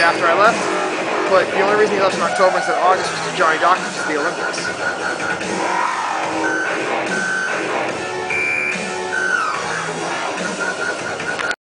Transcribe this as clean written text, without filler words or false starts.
right after I left. But the only reason he left in October instead of August was because Johnny Doc was the Olympics.